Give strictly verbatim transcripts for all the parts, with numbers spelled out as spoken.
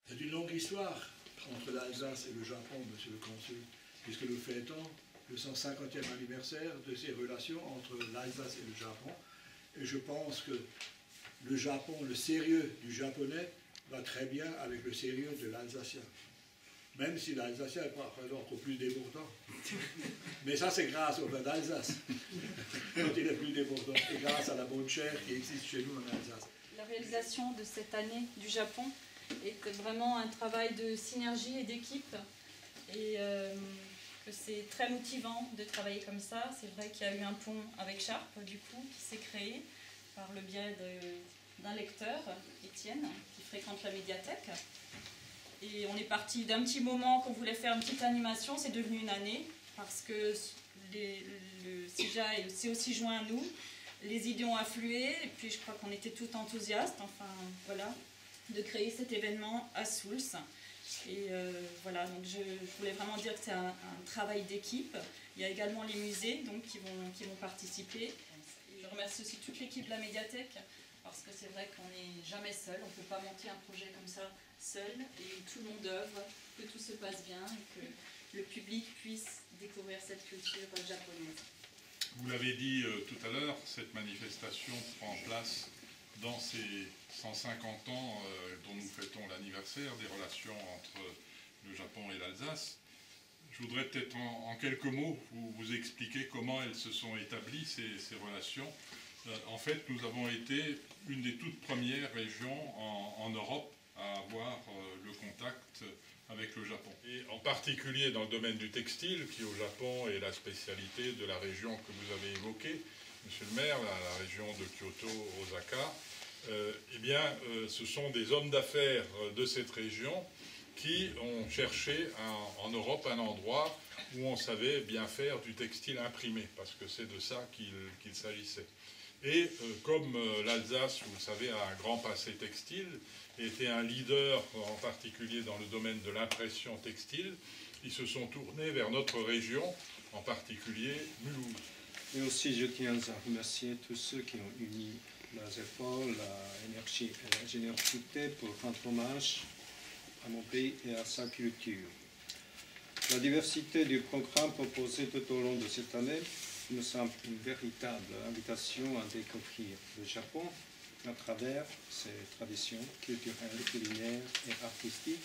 C'est une longue histoire entre l'Alsace et le Japon, monsieur le consul, puisque nous fêtons le cent cinquantième anniversaire de ces relations entre l'Alsace et le Japon. Et je pense que le Japon, le sérieux du japonais va très bien avec le sérieux de l'alsacien. Même si l'alsacien est encore plus débordant. Mais ça, c'est grâce au vin d'Alsace, quand il est plus débordant, et grâce à la bonne chair qui existe chez nous en Alsace. La réalisation de cette année du Japon est vraiment un travail de synergie et d'équipe. Et euh, que c'est très motivant de travailler comme ça. C'est vrai qu'il y a eu un pont avec Chartres, du coup, qui s'est créé par le biais d'un lecteur, Étienne, qui fréquente la médiathèque. Et on est parti d'un petit moment qu'on voulait faire une petite animation, c'est devenu une année, parce que les, le CIJA s'est aussi joint à nous, les idées ont afflué, et puis je crois qu'on était tous enthousiastes, enfin voilà, de créer cet événement à Souls. Et euh, voilà, donc je, je voulais vraiment dire que c'est un, un travail d'équipe. Il y a également les musées donc, qui, vont, qui vont participer. Je remercie aussi toute l'équipe de la médiathèque, parce que c'est vrai qu'on n'est jamais seul, on ne peut pas monter un projet comme ça seul, et tout le monde œuvre, que tout se passe bien, et que le public puisse découvrir cette culture japonaise. Vous l'avez dit euh, tout à l'heure, cette manifestation prend place dans ces cent cinquante ans euh, dont nous fêtons l'anniversaire des relations entre le Japon et l'Alsace. Je voudrais peut-être en, en quelques mots vous, vous expliquer comment elles se sont établies, ces, ces relations. Euh, en fait, nous avons été une des toutes premières régions en, en Europe à avoir euh, le contact avec le Japon. Et en particulier dans le domaine du textile, qui au Japon est la spécialité de la région que vous avez évoquée, monsieur le maire, la, la région de Kyoto, Osaka, euh, eh bien, euh, ce sont des hommes d'affaires de cette région qui ont cherché un, en Europe un endroit où on savait bien faire du textile imprimé, parce que c'est de ça qu'il qu'il s'agissait. Et euh, comme euh, l'Alsace, vous le savez, a un grand passé textile, était un leader en particulier dans le domaine de l'impression textile, ils se sont tournés vers notre région, en particulier Mulhouse. Et aussi, je tiens à remercier tous ceux qui ont uni leurs efforts, l'énergie et la générosité pour rendre hommage à mon pays et à sa culture. La diversité du programme proposé tout au long de cette année nous semble une véritable invitation à découvrir le Japon à travers ses traditions culturelles, culinaires et artistiques,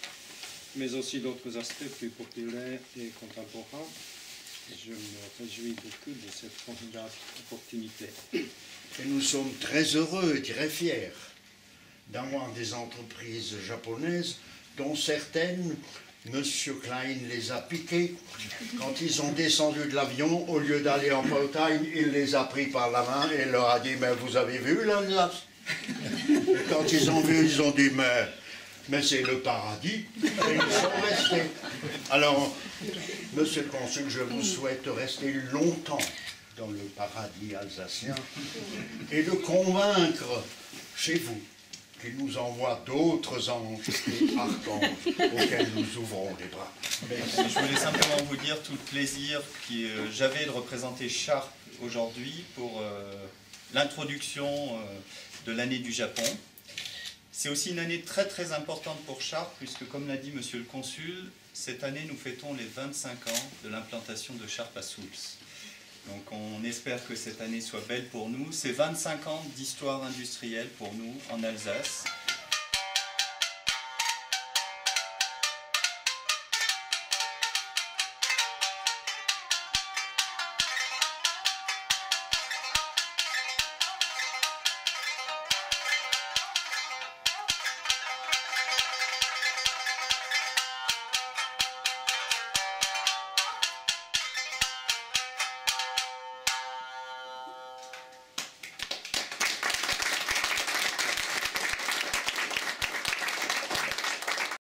mais aussi d'autres aspects plus populaires et contemporains. Et je me réjouis beaucoup de cette formidable opportunité. Et nous sommes très heureux et très fiers d'avoir des entreprises japonaises dont certaines, Monsieur Klein les a piquées. Quand ils ont descendu de l'avion, au lieu d'aller en Bretagne, il les a pris par la main et leur a dit « Mais vous avez vu l'Alsace ?» Et quand ils ont vu, ils ont dit « Mais, mais c'est le paradis !» Et ils sont restés. Alors, Monsieur le Consul, je vous souhaite rester longtemps dans le paradis alsacien et de convaincre chez vous qu'il nous envoie d'autres anges et archanges auxquels nous ouvrons les bras. Merci. Je voulais simplement vous dire tout le plaisir que euh, j'avais de représenter Chartres aujourd'hui pour euh, l'introduction euh, de l'année du Japon. C'est aussi une année très très importante pour Chartres, puisque comme l'a dit Monsieur le Consul, cette année nous fêtons les vingt-cinq ans de l'implantation de Chartres à Souls. Donc on espère que cette année soit belle pour nous. C'est vingt-cinq ans d'histoire industrielle pour nous en Alsace.